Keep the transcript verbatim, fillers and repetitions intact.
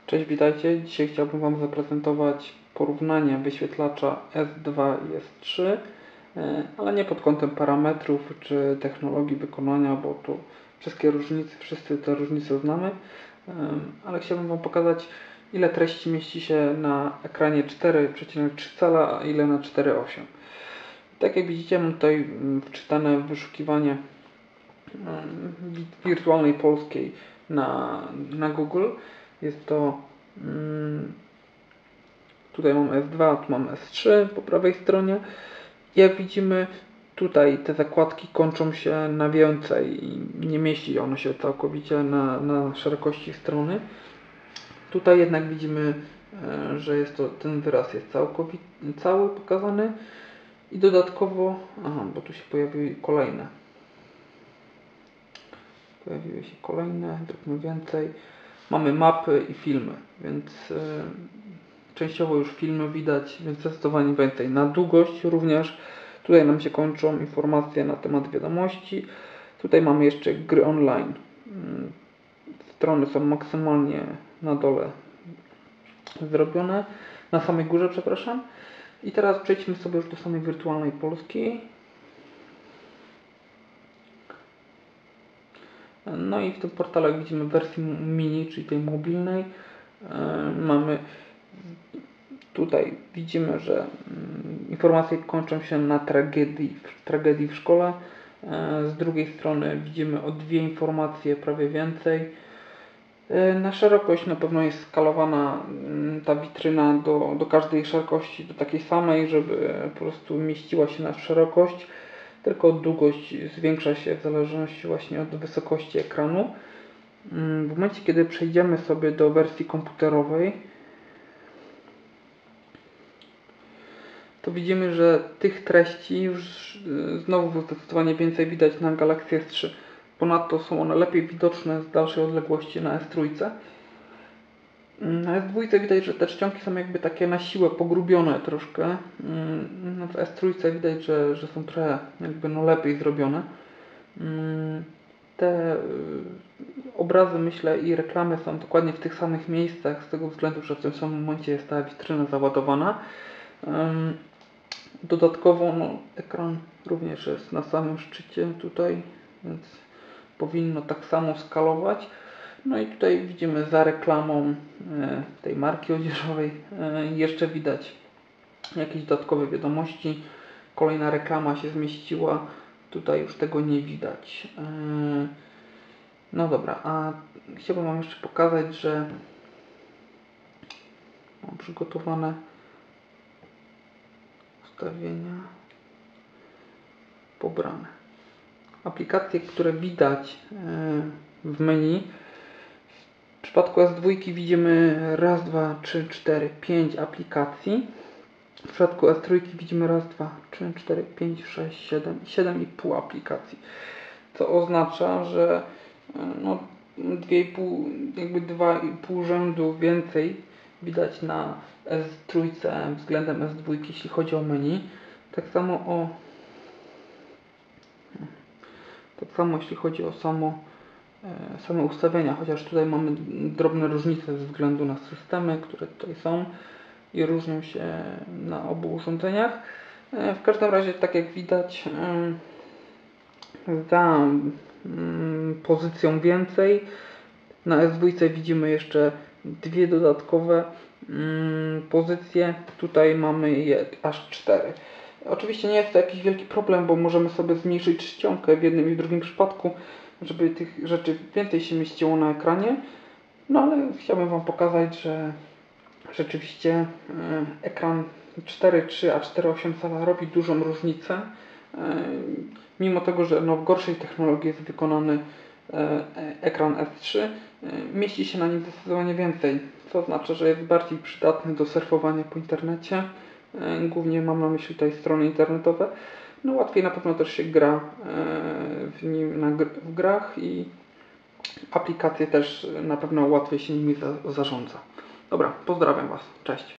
Cześć, witajcie. Dzisiaj chciałbym Wam zaprezentować porównanie wyświetlacza S dwa i S trzy, ale nie pod kątem parametrów czy technologii wykonania, bo tu wszystkie różnice, wszyscy te różnice znamy, ale chciałbym Wam pokazać, ile treści mieści się na ekranie cztery przecinek trzy cala, a ile na cztery przecinek osiem. Tak jak widzicie, mam tutaj wczytane wyszukiwanie wirtualnej polskiej na, na Google. Jest to hmm, tutaj mam S dwa, tu mam S trzy po prawej stronie. Jak widzimy, tutaj te zakładki kończą się na więcej i nie mieści ono się całkowicie na, na szerokości strony. Tutaj jednak widzimy, że jest to, ten wyraz jest całkowity, cały pokazany i dodatkowo, aha, bo tu się pojawiły kolejne. Pojawiły się kolejne, zróbmy więcej. Mamy mapy i filmy, więc yy, częściowo już filmy widać, więc zdecydowanie więcej. Na długość również. Tutaj nam się kończą informacje na temat wiadomości. Tutaj mamy jeszcze gry online. Yy, strony są maksymalnie na dole zrobione. Na samej górze, przepraszam. I teraz przejdźmy sobie już do samej wirtualnej polskiej. No i w tym portale widzimy wersję mini, czyli tej mobilnej. Mamy tutaj widzimy, że informacje kończą się na tragedii, tragedii w szkole. Z drugiej strony widzimy o dwie informacje, prawie więcej. Na szerokość na pewno jest skalowana ta witryna do, do każdej szerokości, do takiej samej, żeby po prostu mieściła się na szerokość. Tylko długość zwiększa się w zależności właśnie od wysokości ekranu. W momencie, kiedy przejdziemy sobie do wersji komputerowej, to widzimy, że tych treści już znowu zdecydowanie więcej widać na Galaxy S trzy. Ponadto są one lepiej widoczne z dalszej odległości na S trzy. Na S dwa widać, że te czcionki są jakby takie na siłę pogrubione troszkę. W S trzy widać, że, że są trochę jakby no lepiej zrobione. Te obrazy, myślę, i reklamy są dokładnie w tych samych miejscach, z tego względu, że w tym samym momencie jest ta witryna załadowana. Dodatkowo no, ekran również jest na samym szczycie tutaj, więc powinno tak samo skalować. No i tutaj widzimy za reklamą tej marki odzieżowej jeszcze widać jakieś dodatkowe wiadomości. Kolejna reklama się zmieściła. Tutaj już tego nie widać. No dobra, a chciałbym Wam jeszcze pokazać, że mam przygotowane ustawienia pobrane. Aplikacje, które widać w menu. W przypadku S dwa widzimy raz, dwa, trzy, cztery, pięć aplikacji. W przypadku S trzy widzimy raz, dwa, trzy, cztery, pięć, sześć, siedem, siedem i pół aplikacji. Co oznacza, że no, dwie i pół, jakby dwa i pół rzędu więcej widać na S trzy względem S dwa, jeśli chodzi o menu. Tak samo o tak samo jeśli chodzi o samo same ustawienia, chociaż tutaj mamy drobne różnice ze względu na systemy, które tutaj są i różnią się na obu urządzeniach. W każdym razie, tak jak widać, za pozycją więcej na S dwa widzimy jeszcze dwie dodatkowe pozycje. Tutaj mamy je aż cztery. Oczywiście nie jest to jakiś wielki problem, bo możemy sobie zmniejszyć czcionkę w jednym i w drugim przypadku, żeby tych rzeczy więcej się mieściło na ekranie. No ale chciałbym Wam pokazać, że rzeczywiście ekran cztery przecinek trzy a cztery przecinek osiem cala robi dużą różnicę. Mimo tego, że no w gorszej technologii jest wykonany ekran S trzy, mieści się na nim zdecydowanie więcej, co oznacza, że jest bardziej przydatny do surfowania po internecie. Głównie mam na myśli tutaj strony internetowe. No łatwiej na pewno też się gra w nim na, w grach i aplikacje też na pewno łatwiej się nimi za, zarządza. Dobra, pozdrawiam Was. Cześć.